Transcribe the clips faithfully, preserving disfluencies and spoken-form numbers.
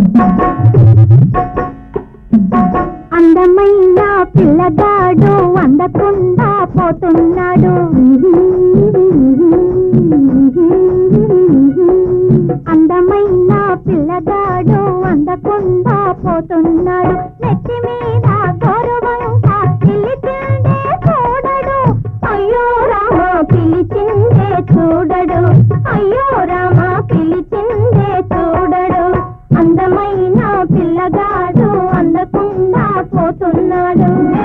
అందమైన పిల్లగాడు అందకుండా పోతున్నాడు. అందమైన పిల్లగాడు అందకుండా పోతున్నాడు. నెత్తి మీద గౌరవంగా పిలిచిందే చూడడు. అయ్యో రామ పిలిచిందే చూడడు. అయ్యో రామ పిలిచిందే చూడడు. అందమైన పిల్లగాడు అందకుండా పోతున్నాడు.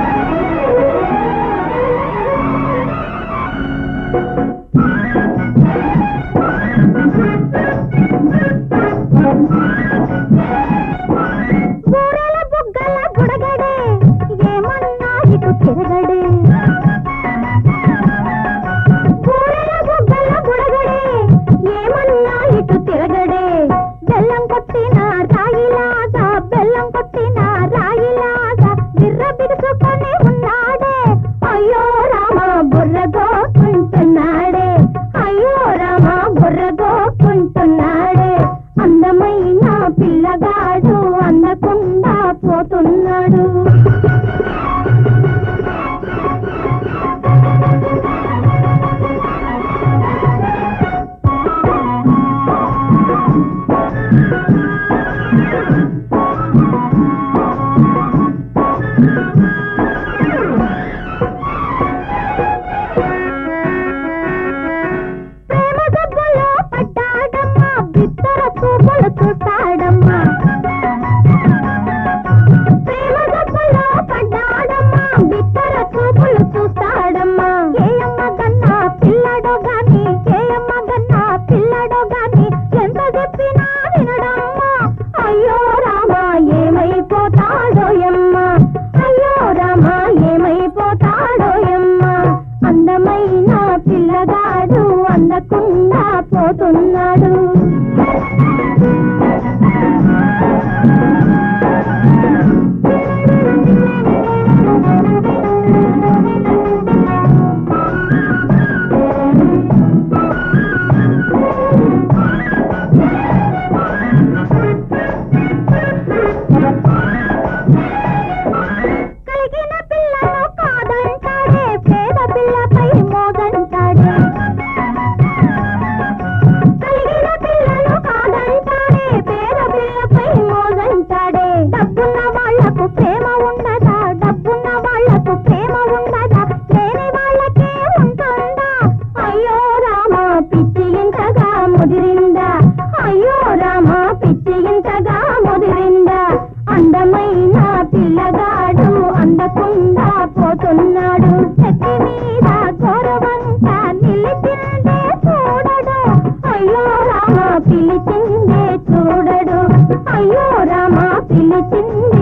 బూరెల బుగ్గల బుడగడే ఏమన్నా ఇటు తిరగడే. బూరెల బుగ్గల బుడగడే ఏమన్నా ఇటు తిరగడే. బెల్లం కొట్టిన రాయిలాగా బెల్లం కొట్టిన రాయిలాగా బిర్ర బిగుసుకొని ఉన్నాడే. అయ్యో రామ బుర్రగోకుంటున్నాడే. అయ్యో రామ బుర్రగోకుంటున్నాడే. అందమైన పిల్లగాడు అందకుండా పోతున్నాడు. ప్రేమ జబ్బులో పడ్డాడమ్మా బిత్తర చూపులు చూస్తాడమ్మా. ప్రేమ జబ్బులో పడ్డాడమ్మా బిత్తర చూపులు చూస్తాడమ్మా. ఏయమ్మ గన్నా పిల్లడు గాని ఏయమ్మ గన్నా పిల్లడు గాని ఎంత చెప్పినా వినడమ్మా. అయ్యో రామ ఏమైపోతాడో యమ్మ. అయ్యో రామ ఏమైపోతాడో యమ్మ. అందమైన పిల్లగాడు అందకుండా పోతున్నాడు. కలిగిన పిల్లను కాదంటాడే పేద పిల్లపై మోగంటాడే. కలిగిన పిల్లను కాదంటాడే పేద పిల్లపై మోగంటాడే. డబ్బున్న వాళ్లకు ప్రేమ ఉండదా. డబ్బున్న వాళ్లకు ప్రేమ ఉండదా. లేని వాళ్ళకే ఉంటుందా. అయ్యో రామ పిచ్చి ఇంతగా ముదిరిందా. అయ్యో రామ పిచ్చి ఇంతగా ముదిరిందా. అందమైన పిల్లగాడు అందకుండా పోతున్నాడు. చెట్టు మీద గౌరవంగా నిలిచిందే చూడడు. అయ్యో రామ పిలిచిందే చూడడు. అయ్యో రామ పిలిచిందే